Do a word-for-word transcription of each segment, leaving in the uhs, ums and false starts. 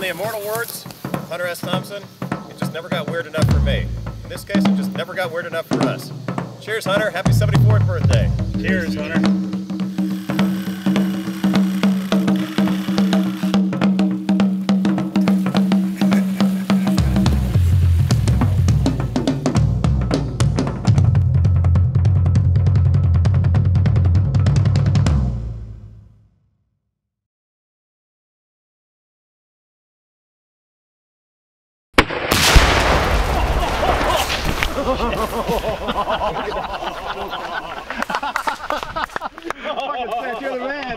the immortal words of Hunter S. Thompson, it just never got weird enough for me. In this case, it just never got weird enough for us. Cheers, Hunter. Happy seventy-fourth birthday. Cheers, Hunter. Fucking Seth, you're the man.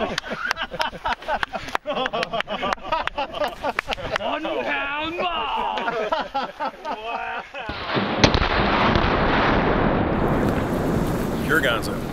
One pound ball. Pure Gonzo.